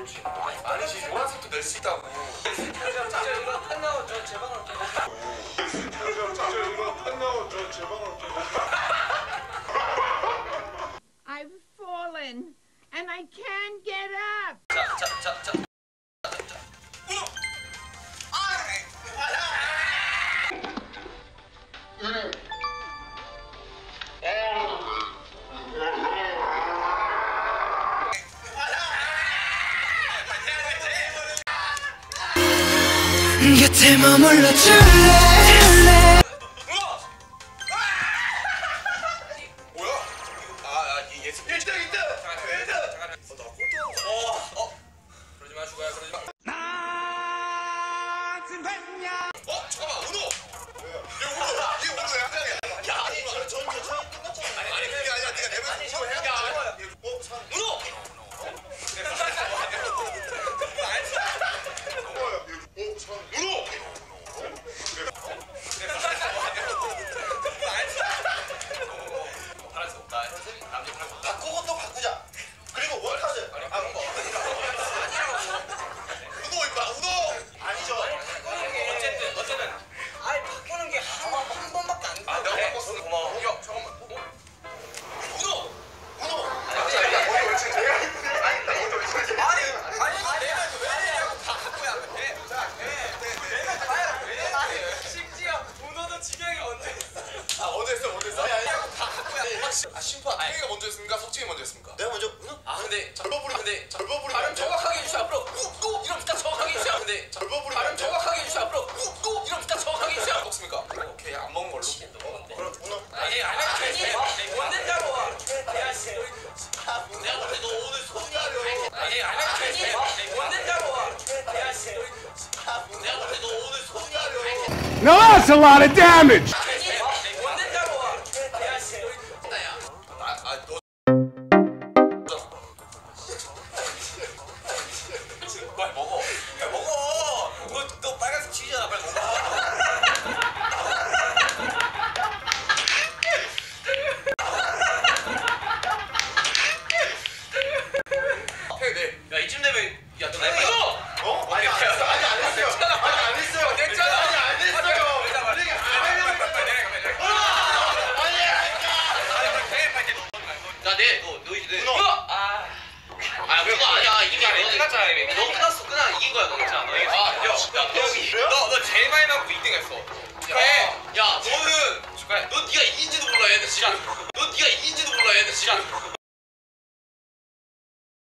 그렇지. 아니지, 노란색도 낼 수 있다고. 진짜 이거 끝나고 저 제 방으로 진짜 이거 끝나고 저 제 방으로 I've fallen and I can't get up. 자. 곁에 머물러 줄래? 뭐야? 얘 1등! 나 꼴등! 그러지 마, 슈가야, 그러지 마. 잠깐만, 은호! 얘 은호야? 야, 아니, 전 끝났잖아. 아니, 그게 아니라 네가 내면서 이거 해야 돼. 은호! 바꾸고 또 바꾸자. 그리고 원카드. 우노 임마, 우노. 아니죠. 어쨌든. 아니 바꾸는 게 한 번밖에 안 돼. 내가 바꿨어. 고마워. 야, 잠깐만. 우노. 아니, 머리 옳지. 아니, 나 머리 옳지. 아니, 내가 왜 이러냐고 다 바꾸야 돼. 내가 봐야 돼. 심지어 우노도 지경이 언제 했어? 언제 했어? 아니, 다 바꾸야 돼. 심판. 태희가 먼저 했습니까? 석진이 먼저 했습니까? 내가 먼저. 근데 절버부리 발음 정확하게 해주세요. 앞으로 꾹 이러면 딱 정확하게 해주세요. 근데 절버부리 발음 정확하게 해주세요. 앞으로 꾹 이러면 딱 정확하게 해주세요. 먹습니까? 오케이, 안 먹은 걸로. 그럼 문어. 아니 못 낸다고. 내가 근데 너 오늘 소개하려. 아니 못 낸다고. 내가 근데 너 오늘 소개하려. Now that's a lot of damage. 못 낸다고. 너. 빨리 먹어. 야, 먹어. 너 빨간색 치즈잖아. 빨리 먹어. 야, 이쯤 되면 야, 너 내가 어? 아니 안 했어요. 아직 안 했어요. 냈잖아. 아직 안 했어요. 너 이제 그거 아니야. 이미 너 끝났잖아. 이미 너 끝났어. 이긴 거야. 너 괜찮아. 너 이겼어. 너 제일 많이 남고 2등 했어. 야, 너는 너 네가 이긴지도 몰라. 얘는 지랄. 너 네가 이긴지도 몰라. 얘는 지랄.